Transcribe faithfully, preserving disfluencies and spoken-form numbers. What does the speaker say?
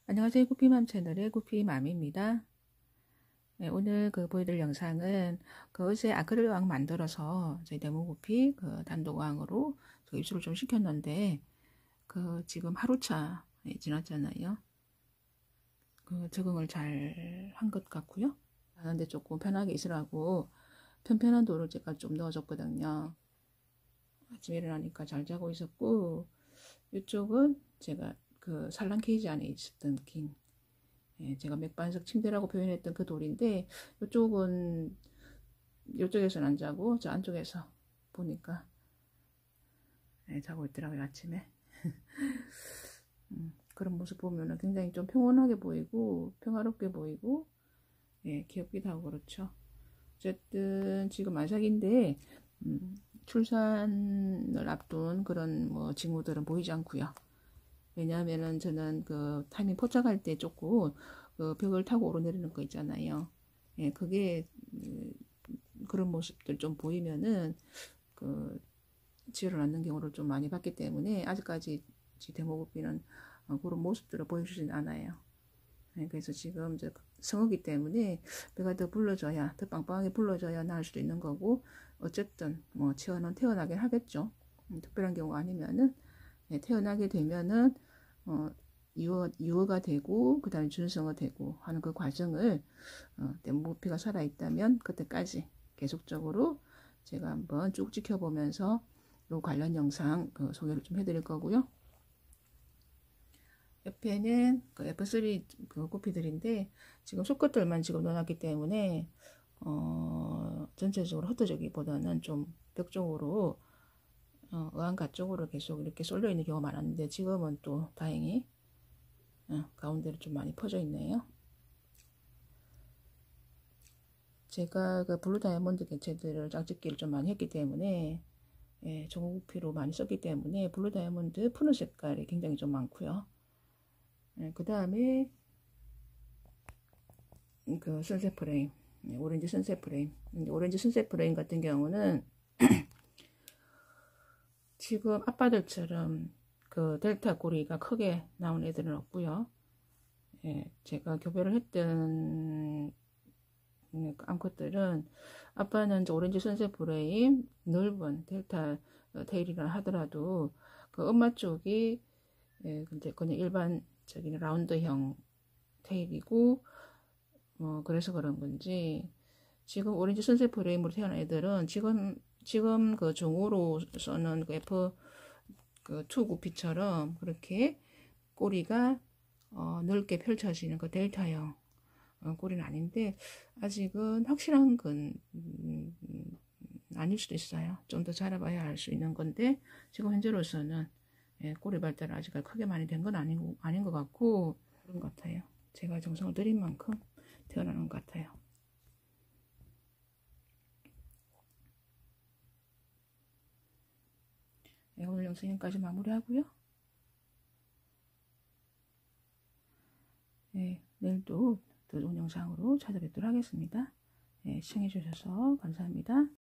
안녕하세요. 구피맘 채널의 구피맘입니다. 네, 오늘 그 보여드릴 영상은 그 어제 아크릴 어항 만들어서 저희 데모구피 그 단독어항으로 저 입수를 좀 시켰는데 그 지금 하루차 지났잖아요. 그 적응을 잘 한 것 같고요. 하는데 조금 편하게 있으라고 편편한 도를 제가 좀 넣어줬거든요. 아침에 일어나니까 잘 자고 있었고, 이쪽은 제가 그 산란 케이지 안에 있었던 긴 예, 제가 맥반석 침대라고 표현했던 그 돌인데, 이쪽은 이쪽에서는 안 자고 저 안쪽에서 보니까 예, 자고 있더라고요. 아침에. 음, 그런 모습 보면은 굉장히 좀 평온하게 보이고 평화롭게 보이고 예, 귀엽기도 하고 그렇죠. 어쨌든 지금 만삭인데 음, 출산을 앞둔 그런 뭐 징후들은 보이지 않고요. 왜냐하면은 저는 그 타이밍 포착할 때 조금 그 벽을 타고 오르내리는 거 있잖아요. 예, 그게 음, 그런 모습들 좀 보이면은 그 지혈을 않는 경우를 좀 많이 봤기 때문에 아직까지 데모급비는 어, 그런 모습들을 보여주진 않아요. 예, 그래서 지금 이제 성우기 때문에 배가 더 불러줘야 더 빵빵하게 불러줘야 나을 수도 있는 거고 어쨌든 뭐 체온은 태어나긴 하겠죠. 음, 특별한 경우가 아니면은 예, 태어나게 되면은 어, 유어, 유어가 되고 그 다음에 준성어 되고 하는 그 과정을 어, 데모피가 살아있다면 그때까지 계속적으로 제가 한번 쭉 지켜보면서 요 관련 영상 그 소개를 좀 해드릴 거고요. 옆에는 그 에프 쓰리 그 구피들인데 지금 속것들만 지금 넣어놨기 때문에 어, 전체적으로 흩어지기보다는 좀 벽 쪽으로 어, 어항가 쪽으로 계속 이렇게 쏠려 있는 경우가 많았는데 지금은 또 다행히 어, 가운데로 좀 많이 퍼져 있네요. 제가 그 블루 다이아몬드 개체들을 짝짓기를 좀 많이 했기 때문에 예, 종구피로 많이 썼기 때문에 블루 다이아몬드 푸른 색깔이 굉장히 좀 많고요. 예, 그 다음에 그 선셋 프레임, 예, 오렌지 선셋 프레임. 오렌지 선셋 프레임 같은 경우는 지금 아빠들처럼 그 델타 꼬리가 크게 나온 애들은 없고요. 예, 제가 교배를 했던 암컷들은 아빠는 이제 오렌지 선셋 프레임 넓은 델타 테일이라 하더라도 그 엄마 쪽이 예, 근데 그냥 일반적인 라운드형 테일이고 뭐 그래서 그런 건지 지금 오렌지 선셋 프레임으로 태어난 애들은 지금 지금 그 종으로 써는 그 F 그투 구피처럼 그렇게 꼬리가 어, 넓게 펼쳐지는 그 델타형 어, 꼬리는 아닌데 아직은 확실한 건 음, 음, 아닐 수도 있어요. 좀 더 자라봐야 알 수 있는 건데 지금 현재로서는 예, 꼬리 발달을 아직 크게 많이 된 건 아닌, 아닌 것 같고 그런 것 같아요. 제가 정성을 들인 만큼 태어나는 것 같아요. 네, 오늘 영상 여기까지 마무리하고요. 네, 내일도 더 좋은 영상으로 찾아뵙도록 하겠습니다. 네, 시청해주셔서 감사합니다.